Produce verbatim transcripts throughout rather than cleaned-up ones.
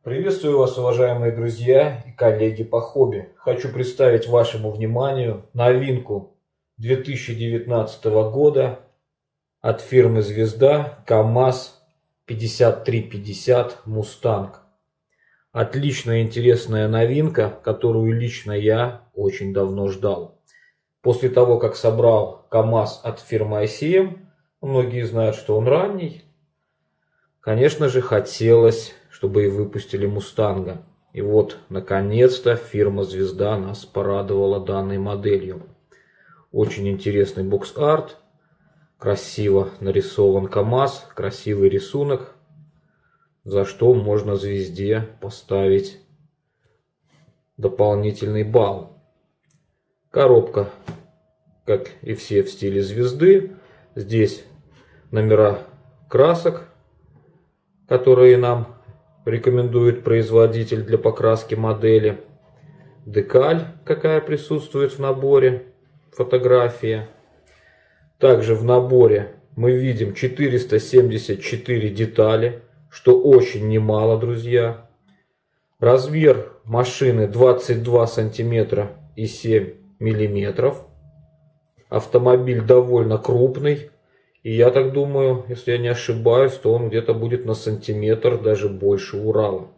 Приветствую вас, уважаемые друзья и коллеги по хобби. Хочу представить вашему вниманию новинку две тысячи девятнадцатого года от фирмы «Звезда» КамАЗ пятьдесят три пятьдесят «Мустанг». Отличная интересная новинка, которую лично я очень давно ждал. После того, как собрал КамАЗ от фирмы ай си эм, многие знают, что он ранний, конечно же, хотелось, чтобы и выпустили «Мустанга». И вот, наконец-то, фирма «Звезда» нас порадовала данной моделью. Очень интересный бокс-арт, красиво нарисован КамАЗ, красивый рисунок, за что можно «Звезде» поставить дополнительный балл. Коробка, как и все в стиле «Звезды». Здесь номера красок, которые нам рекомендует производитель для покраски модели. Декаль, какая присутствует в наборе, фотография. Также в наборе мы видим четыреста семьдесят четыре детали, что очень немало, друзья. Размер машины двадцать два сантиметра и семь миллиметров. Автомобиль довольно крупный. И я так думаю, если я не ошибаюсь, то он где-то будет на сантиметр даже больше Урала.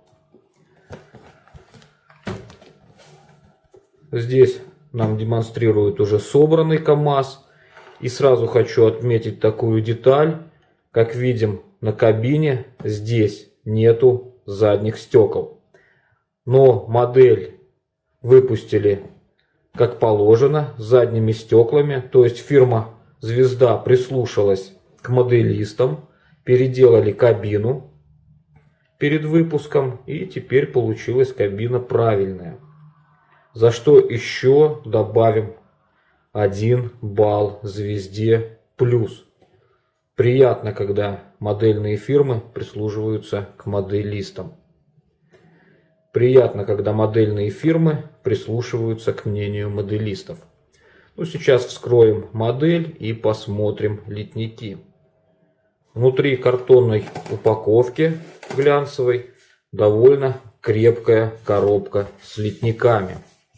Здесь нам демонстрируют уже собранный КамАЗ. И сразу хочу отметить такую деталь. Как видим на кабине, здесь нету задних стекол. Но модель выпустили как положено, с задними стеклами. То есть фирма «Звезда» прислушалась к моделистам, переделали кабину перед выпуском, и теперь получилась кабина правильная. За что еще добавим один балл «Звезде» плюс. Приятно, когда модельные фирмы прислушиваются к моделистам. Приятно, когда модельные фирмы прислушиваются к мнению моделистов. Ну, сейчас вскроем модель и посмотрим литники. Внутри картонной упаковки глянцевой довольно крепкая коробка с литниками.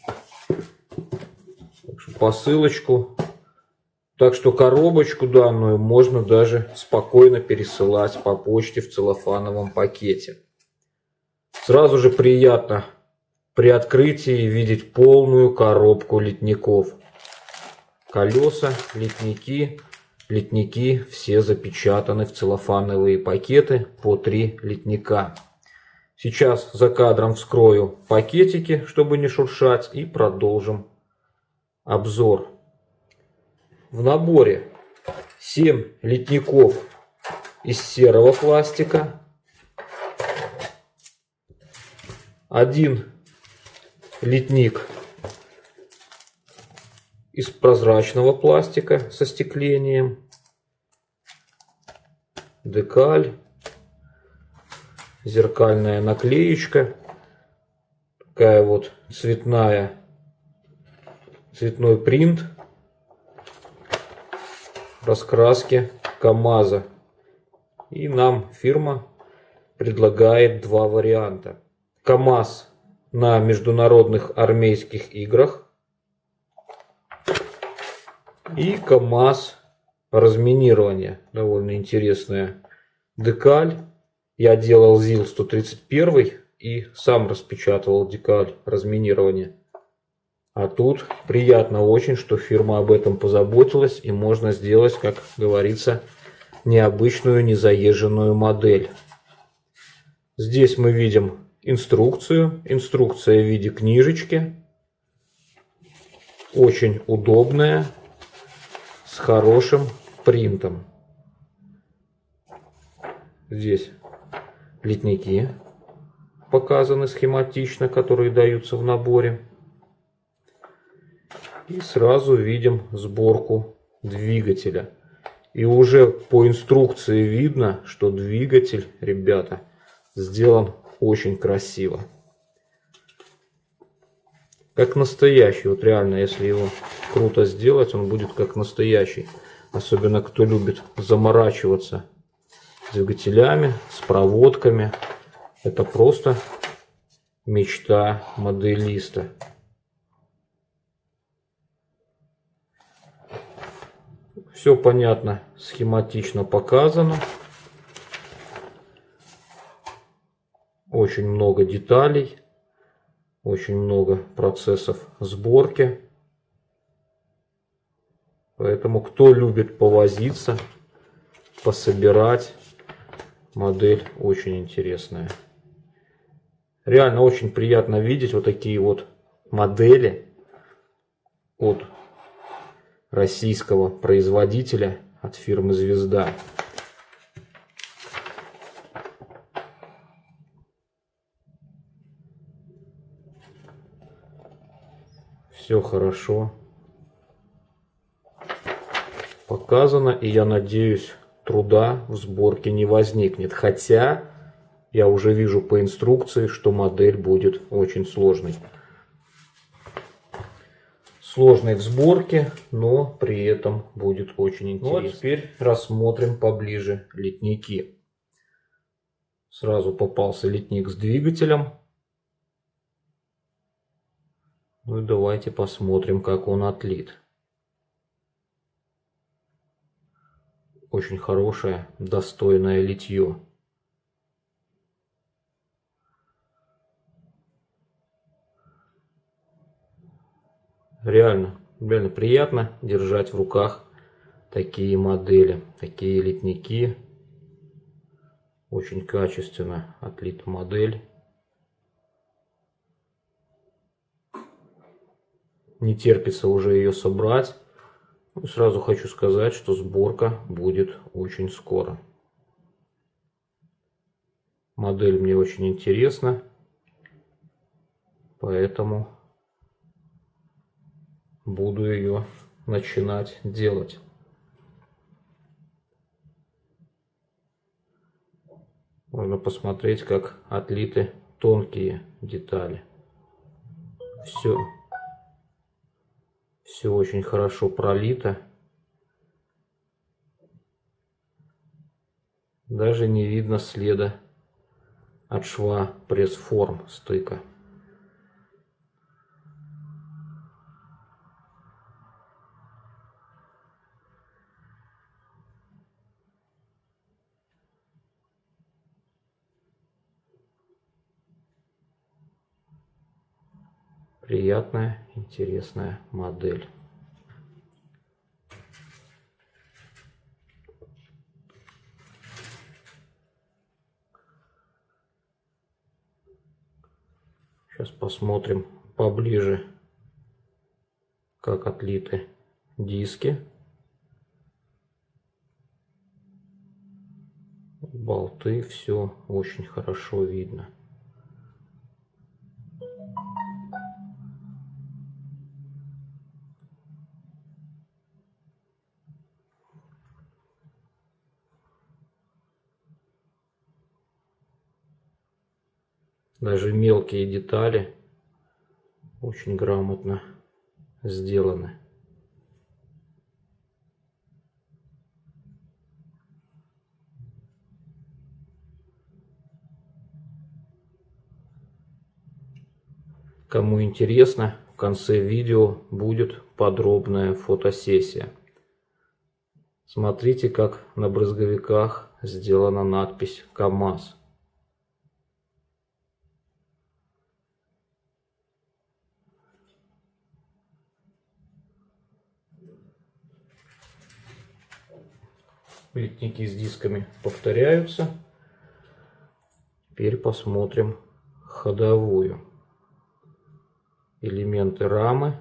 Посылочку. Так что коробочку данную можно даже спокойно пересылать по почте в целлофановом пакете. Сразу же приятно при открытии видеть полную коробку литников. Колеса, литники, литники все запечатаны в целлофановые пакеты по три литника. Сейчас за кадром вскрою пакетики, чтобы не шуршать, и продолжим обзор. В наборе семь литников из серого пластика, один литник из прозрачного пластика со стеклением, декаль, зеркальная наклеечка, такая вот цветная, цветной принт раскраски КамАЗа. И нам фирма предлагает два варианта. КамАЗ на международных армейских играх и КамАЗ разминирование. Довольно интересная декаль. Я делал ЗИЛ сто тридцать один и сам распечатывал декаль разминирования. А тут приятно очень, что фирма об этом позаботилась, и можно сделать, как говорится, необычную незаезженную модель. Здесь мы видим инструкцию. Инструкция в виде книжечки. Очень удобная, с хорошим принтом. Здесь литники показаны схематично, которые даются в наборе. И сразу видим сборку двигателя. И уже по инструкции видно, что двигатель, ребята, сделан очень красиво. Как настоящий. Вот реально, если его круто сделать, он будет как настоящий. Особенно кто любит заморачиваться с двигателями, с проводками. Это просто мечта моделиста. Все понятно, схематично показано. Очень много деталей, очень много процессов сборки. Поэтому, кто любит повозиться, пособирать, модель очень интересная. Реально очень приятно видеть вот такие вот модели от российского производителя, от фирмы «Звезда». Все хорошо показано, и я надеюсь, труда в сборке не возникнет. Хотя я уже вижу по инструкции, что модель будет очень сложной. Сложной в сборке, но при этом будет очень интересно. Ну, а теперь рассмотрим поближе литники. Сразу попался литник с двигателем. Ну и давайте посмотрим, как он отлит. Очень хорошее, достойное литье. Реально, реально приятно держать в руках такие модели, такие литники. Очень качественно отлита модель. Не терпится уже ее собрать. И сразу хочу сказать, что сборка будет очень скоро. Модель мне очень интересна, поэтому буду ее начинать делать. Можно посмотреть, как отлиты тонкие детали. Все, все очень хорошо пролито. Даже не видно следа от шва пресс-форм стыка. Приятная, интересная модель. Сейчас посмотрим поближе, как отлиты диски, болты, все очень хорошо видно. Даже мелкие детали очень грамотно сделаны. Кому интересно, в конце видео будет подробная фотосессия. Смотрите, как на брызговиках сделана надпись КАМАЗ. Литники с дисками повторяются. Теперь посмотрим ходовую. Элементы рамы.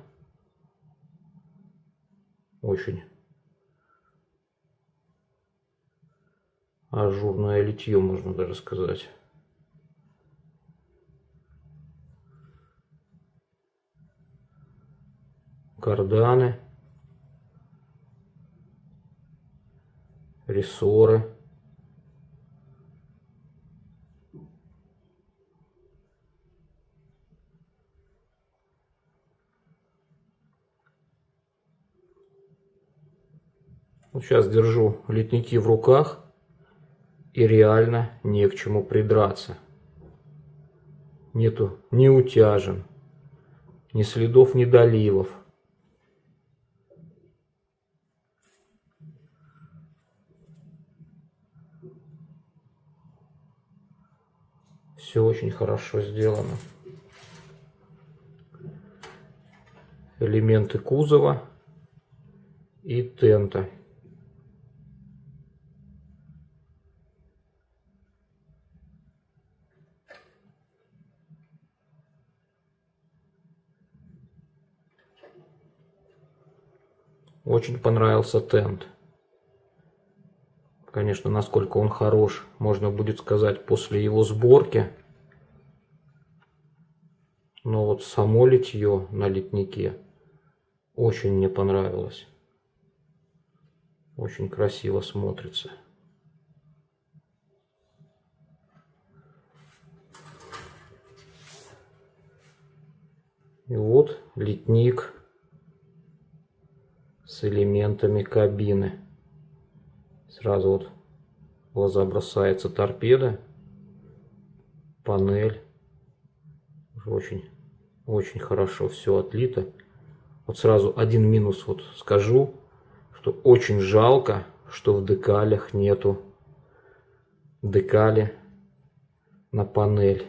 Очень ажурное литье, можно даже сказать. Карданы. Рессоры. Вот сейчас держу литники в руках, и реально не к чему придраться. Нету ни утяжен, ни следов недоливов. Все очень хорошо сделано. Элементы кузова и тента. Очень понравился тент. Конечно, насколько он хорош, можно будет сказать после его сборки. Но вот само литье на литнике очень мне понравилось. Очень красиво смотрится. И вот литник с элементами кабины. Сразу вот в глаза бросается торпеда, панель. Очень, очень хорошо все отлито. Вот сразу один минус вот скажу, что очень жалко, что в декалях нету декали на панель.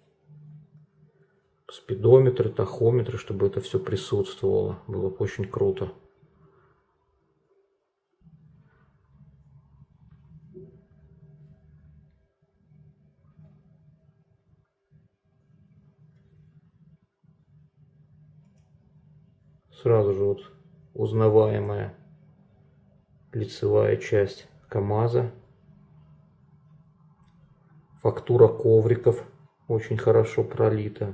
Спидометры, тахометры, чтобы это все присутствовало. Было бы очень круто. Сразу же вот узнаваемая лицевая часть КамАЗа. Фактура ковриков очень хорошо пролита.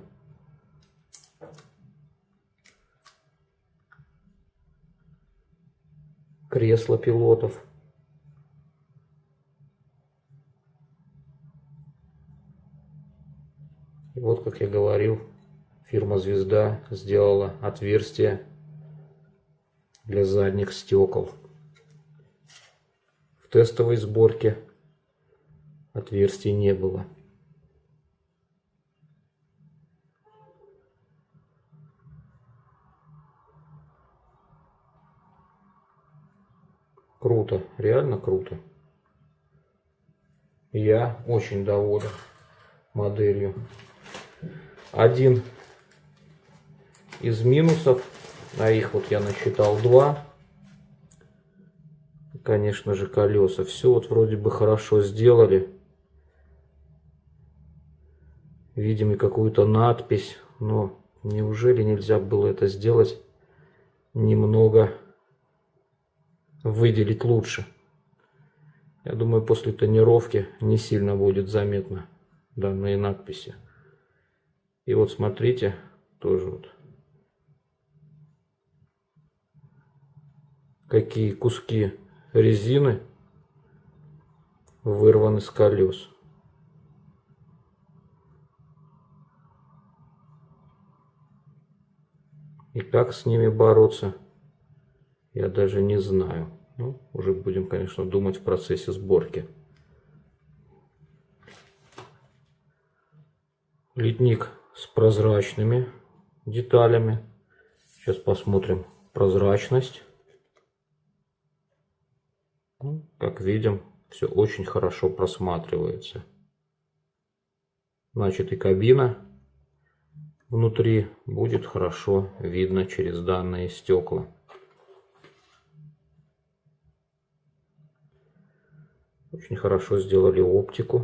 Кресла пилотов. И вот, как я говорил, фирма «Звезда» сделала отверстие для задних стекол. В тестовой сборке отверстий не было. Круто, реально круто. Я очень доволен моделью. Один из минусов, а их вот я насчитал два. Конечно же, колеса. Все вот вроде бы хорошо сделали. Видим и какую-то надпись, но неужели нельзя было это сделать немного, выделить лучше? Я думаю, после тонировки не сильно будет заметно данные надписи. И вот смотрите, тоже вот какие куски резины вырваны с колес. И как с ними бороться, я даже не знаю. Ну, уже будем, конечно, думать в процессе сборки. Литник с прозрачными деталями. Сейчас посмотрим прозрачность. Ну, как видим, все очень хорошо просматривается. Значит, и кабина внутри будет хорошо видно через данные стекла. Очень хорошо сделали оптику.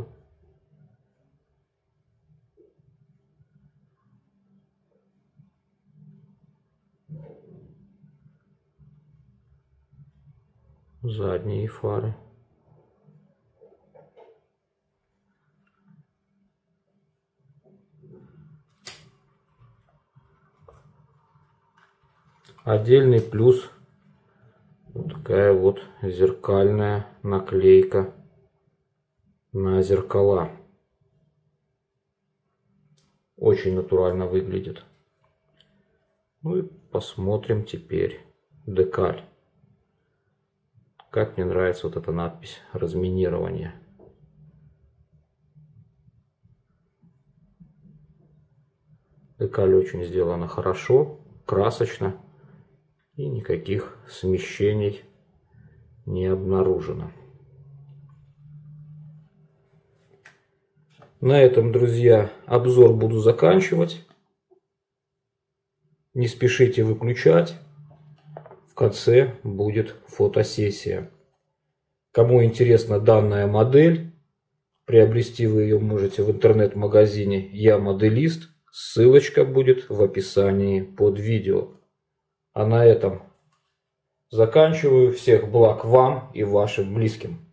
Задние фары. Отдельный плюс вот такая вот зеркальная наклейка на зеркала. Очень натурально выглядит. Ну и посмотрим теперь декаль. Как мне нравится вот эта надпись «Разминирование». Декаль очень сделана хорошо, красочно. И никаких смещений не обнаружено. На этом, друзья, обзор буду заканчивать. Не спешите выключать. В конце будет фотосессия. Кому интересна данная модель, приобрести вы ее можете в интернет-магазине «Я моделист». Ссылочка будет в описании под видео. А на этом заканчиваю. Всех благ вам и вашим близким.